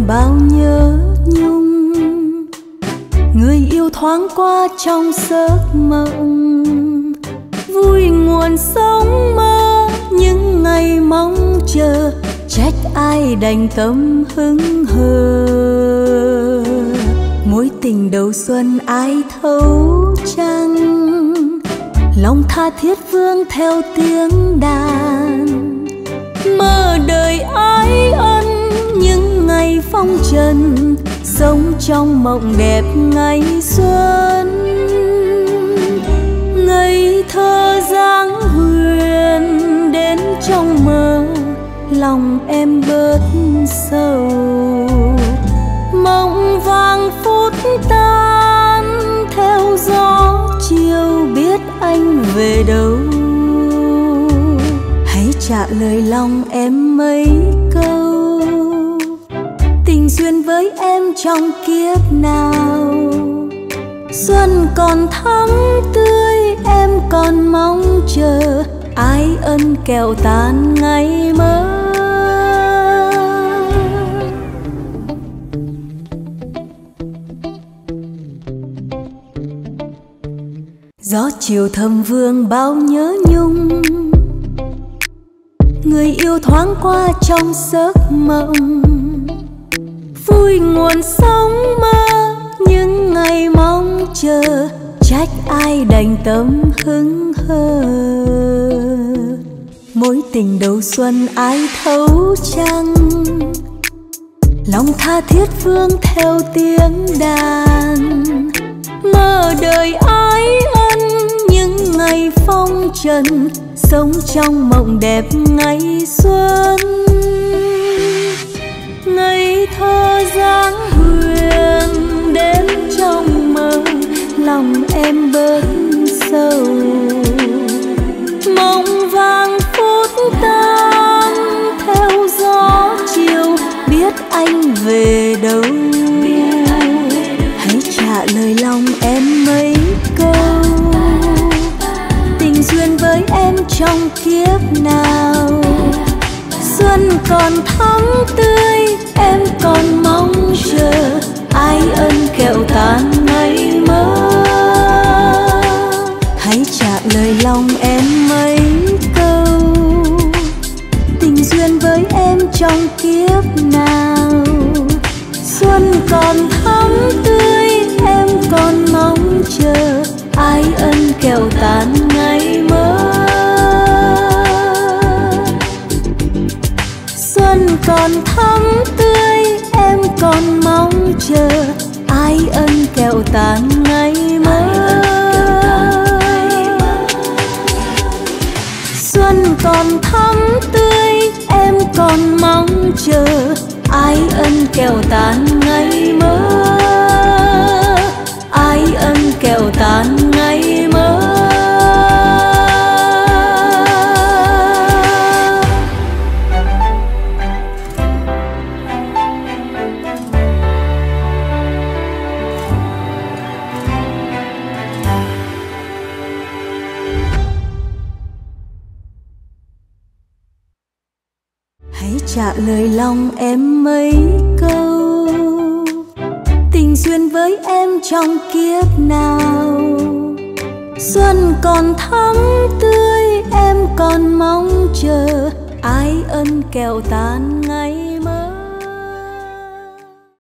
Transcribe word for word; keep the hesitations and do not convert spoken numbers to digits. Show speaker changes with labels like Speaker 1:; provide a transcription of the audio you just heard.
Speaker 1: vương bao nhớ nhung. Người yêu thoáng qua trong giấc mộng, vui nguồn sống mơ những ngày mong chờ. Trách ai đành tâm hững hờ, mối tình đầu xuân ai thấu chăng. Lòng tha thiết vương theo tiếng đàn, mơ đời ái ân những ngày phong trần. Sống trong mộng đẹp ngày xuân, ngây thơ dáng huyền đến trong mơ. Lòng em bớt sầu, mộng vàng phút tan theo gió chiều. Biết anh về đâu, hãy trả lời lòng em mấy câu. Tình duyên với em trong kiếp nào, xuân còn thắm tươi em còn mong chờ. Ái ân kẹo tan ngày mơ. Gió chiều thầm vương bao nhớ nhung, người yêu thoáng qua trong giấc mộng. Vui nguồn sống mơ những ngày mong chờ. Trách ai đành tâm hững hờ, mối tình đầu xuân ai thấu chăng. Lòng tha thiết vương theo tiếng đàn, mơ đời ái ân những ngày phong trần. Sống trong mộng đẹp ngày xuân, ngây thơ dáng huyền đến trong mơ. Lòng em bớt sầu, mộng vàng phút tan theo gió chiều. Biết anh về đâu, hãy trả lời lòng em mấy câu. Tình duyên với em trong kiếp nào, xuân còn thắm tươi em còn mong chờ. Ái ân kẹo tan ngày mơ, hãy trả lời lòng em mấy câu. Tình duyên với em trong kiếp nào, xuân còn thắm tươi em còn mong chờ. Ái ân kẹo tan ngày mơ, xuân còn thắm tươi em còn mong chờ. Ái ân kẹo tan ngày mơ, xuân còn thắm tươi em còn mong chờ. Ái ân kẹo tan ngày mơ, ái ân kẹo tan ngày mơ. Hãy trả lời lòng em mấy câu. Tình duyên với em trong kiếp nào, xuân còn thắm tươi em còn mong chờ. Ái ân kẹo tan ngày